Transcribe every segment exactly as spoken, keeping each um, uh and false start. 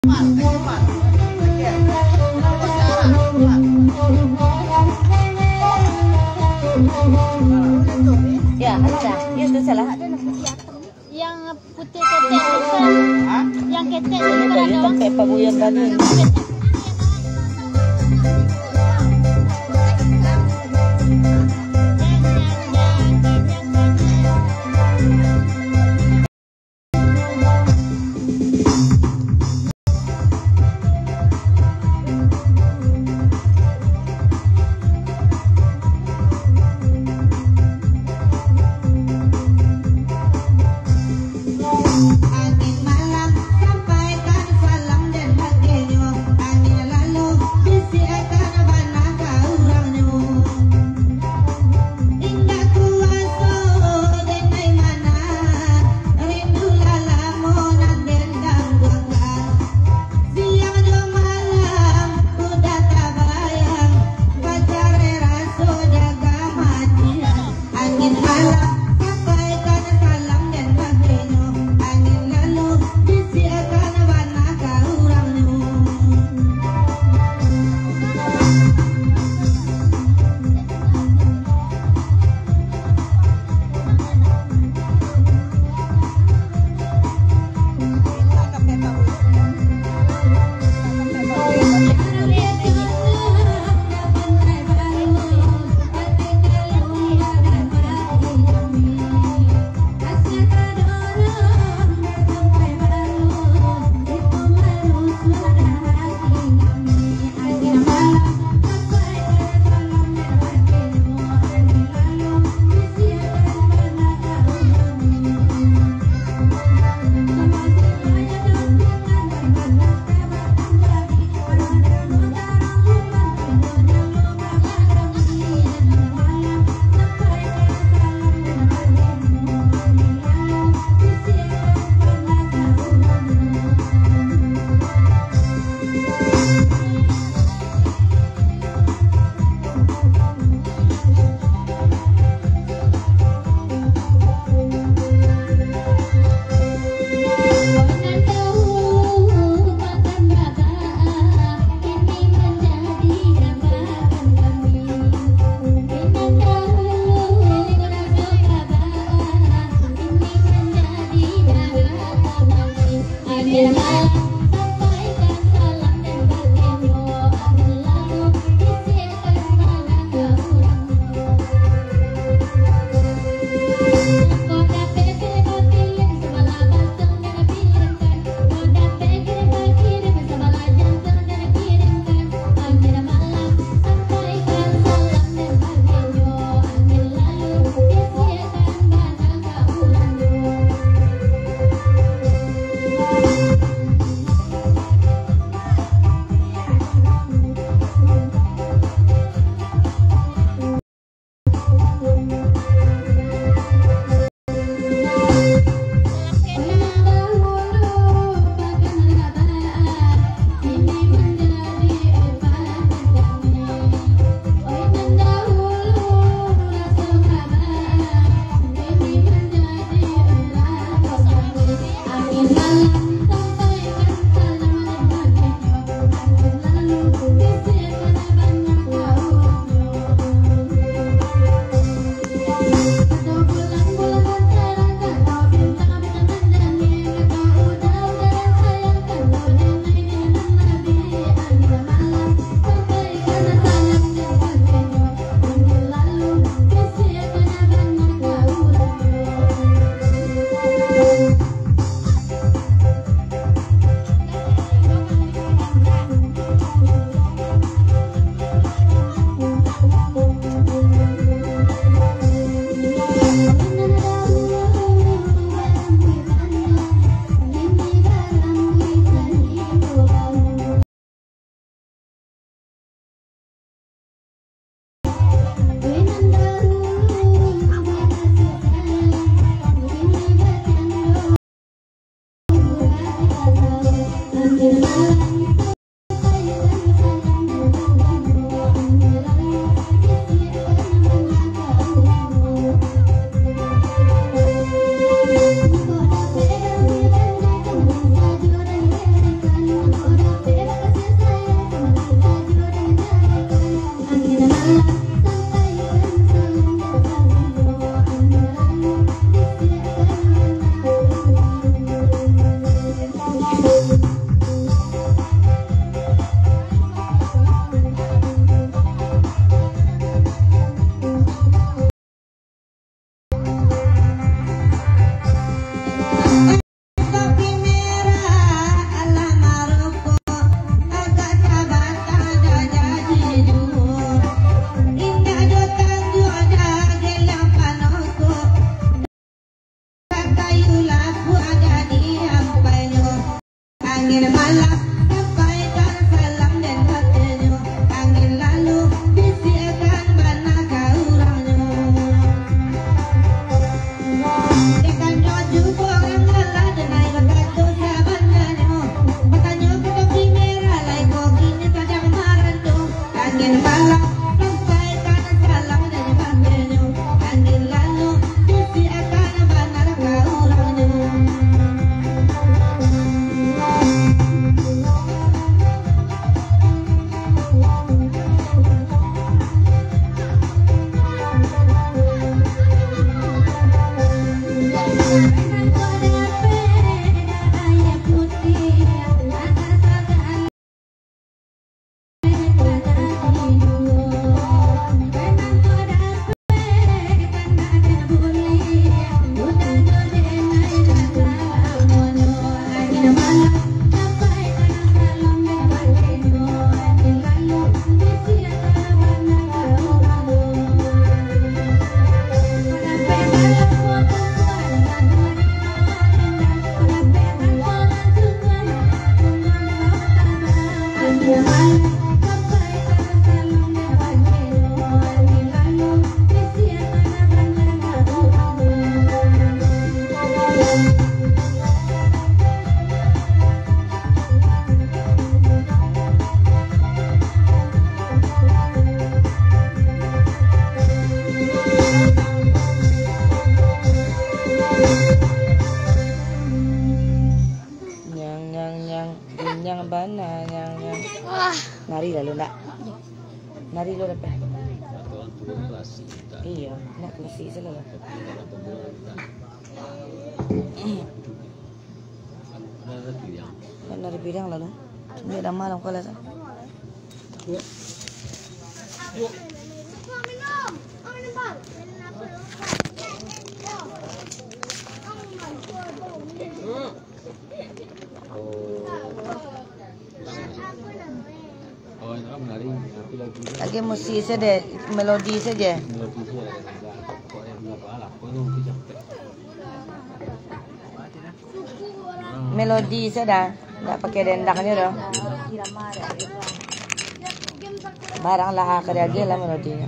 Ya, ada. Ya, itu salah. Yang putih ketek itu kan. Yang ketek itu kan ada. Sampai paguyang ganun. yang bana yang yang Wah. nari lalu nak nari lo dapat iya nak klasik selalu nari bidang lalu ini ada malam kalau sana lagi musik saja, melodi saja. Melodi saja, tak pakai dendangnya dah. Barang lah kerja dia lah melodinya.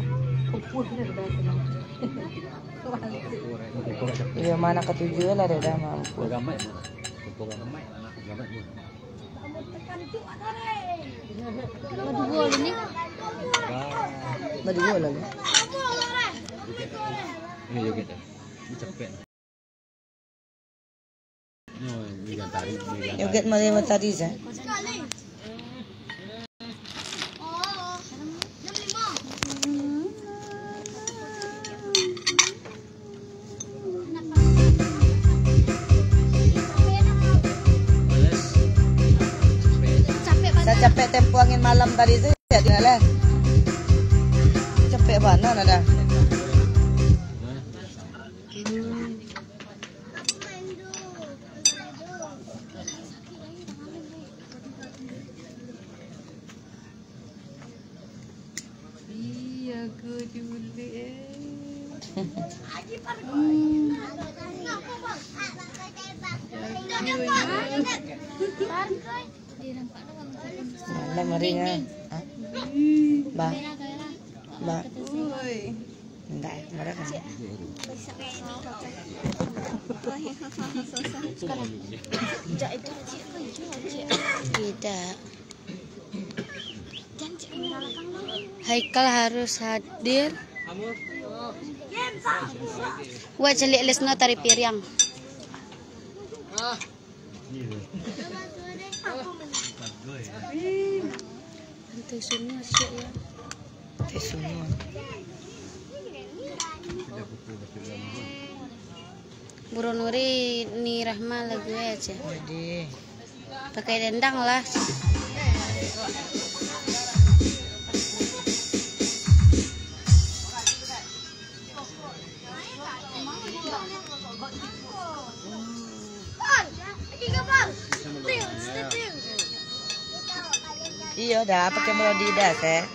Iya mana ketujuh lah dah mampu. Berdua ni. Berdua lah. Ini joget. Ini cepet. Joget Maria tadi sah. Saya capek tempo angin malam tadi tu ya tinggal. Capek mana ada? Iya, aku dulu Mana marinya? Ba. Ba. Enggak, marah kan. Tidak. Haikal harus hadir. Wah, celik lesno tari piring. Itu semua sih ya. Itu semua. Buru Nuri ni Rahma lagu aja. Jadi Pakai dendang lah. iya dah pakai melodi dah saya.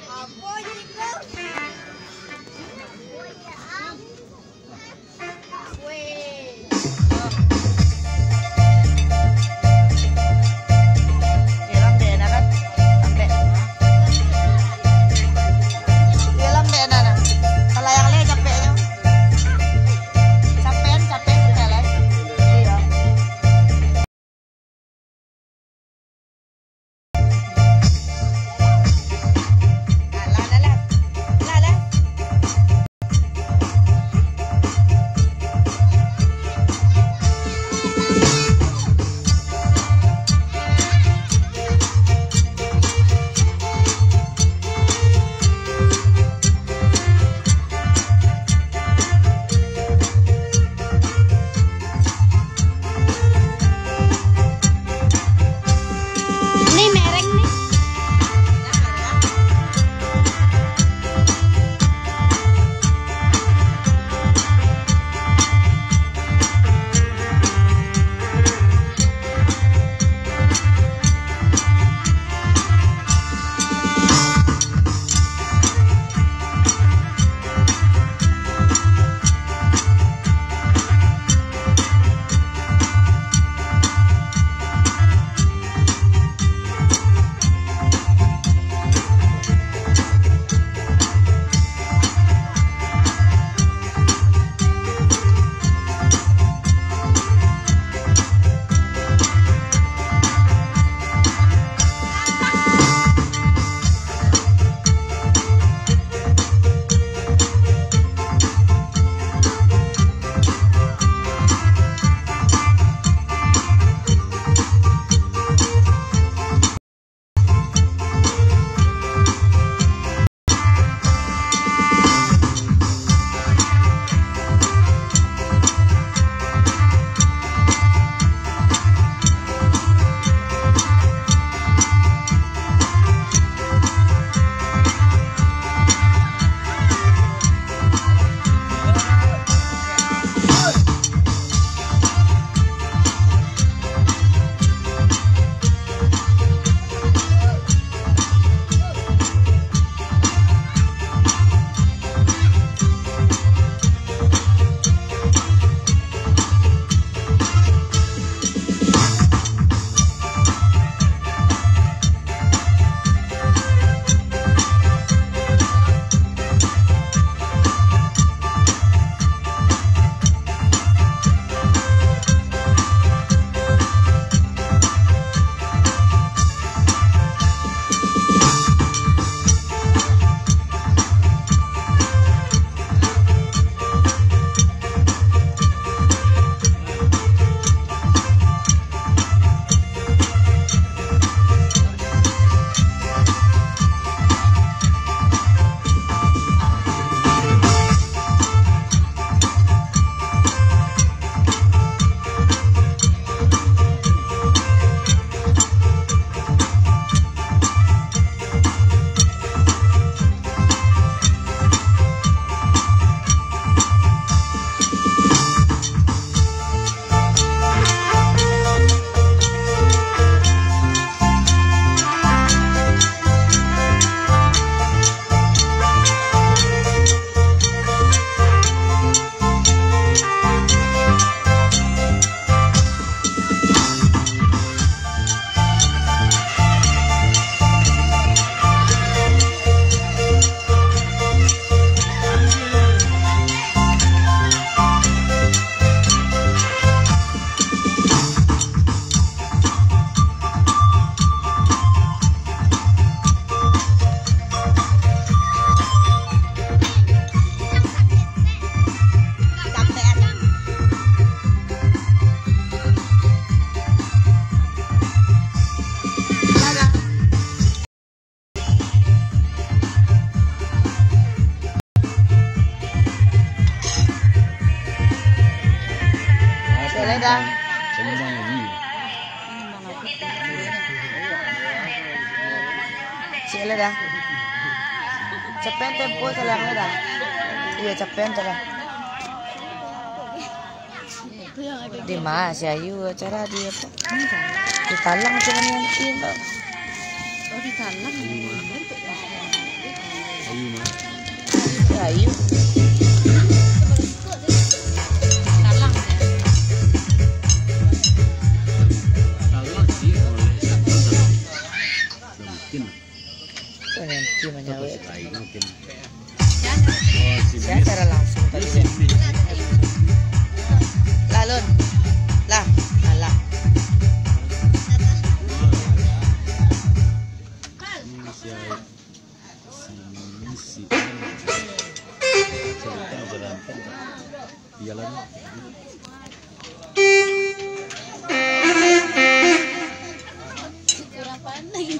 Sila dah. Cepen tempo salang dah. Iya cepen salang. Di mas ya yu cara dia apa? Di talang cuman yang ini. Oh di talang. Ayu mah. Ya yu. Talang. Talang sih oleh satu mungkin. Nanti menyawe. Ayu mungkin. Saya cara langsung tadi. Lalun. Lah, alah. Jalan. Kurapaan lagi.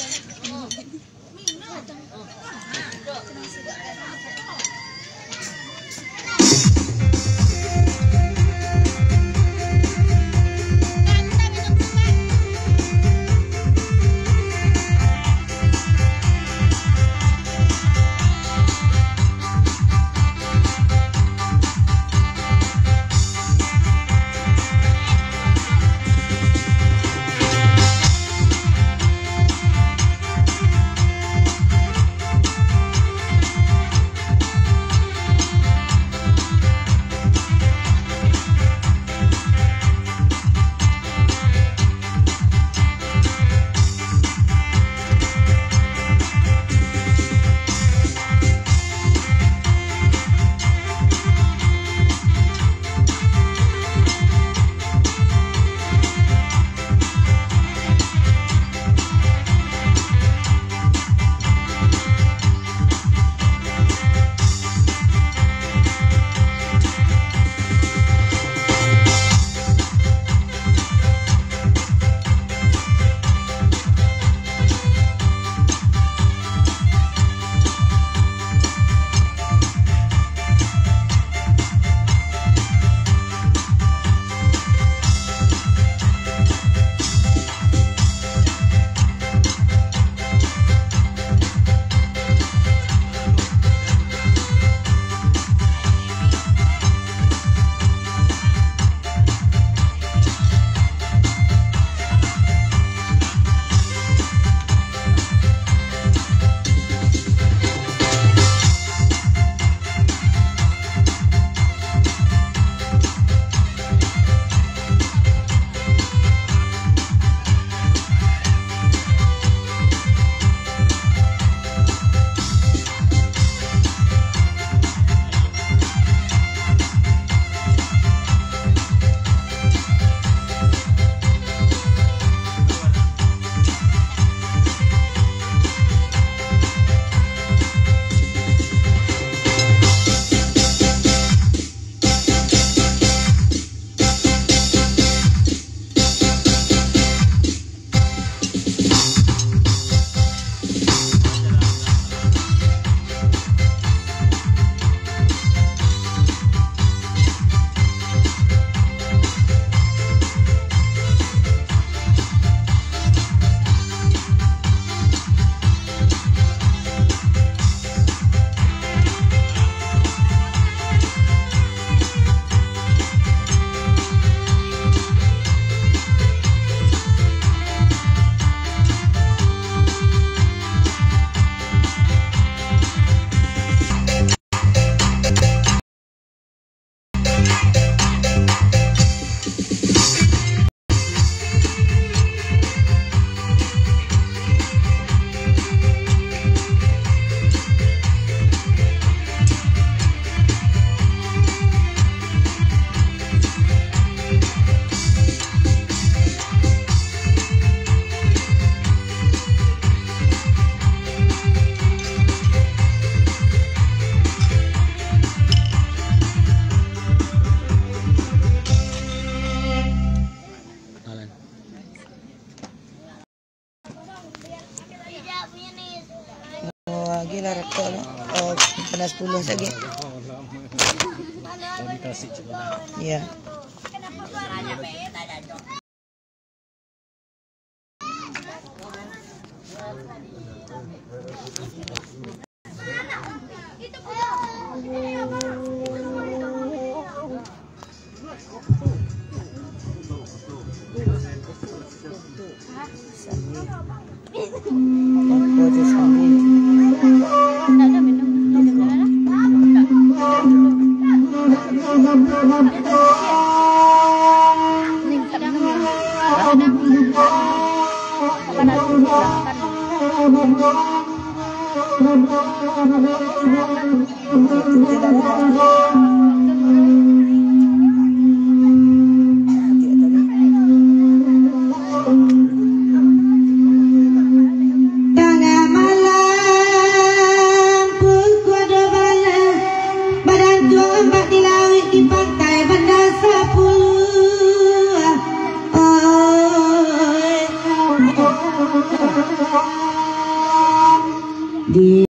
gila rekto no. Oh, panas puluh lagi. Iya. Nggak ada minum, minum dulu lah. Nggak, Nih, tak minum ya. Ada minum. Kapan aku makan? Tengah malam pukul dua belas, badan tua ombak di laut di pantai Bandar Sepuluh. Oh, di